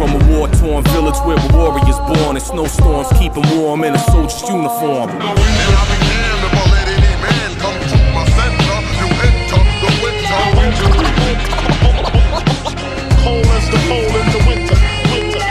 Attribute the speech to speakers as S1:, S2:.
S1: from a war-torn village where a warrior's born, and snowstorms keep him warm in a soldier's uniform.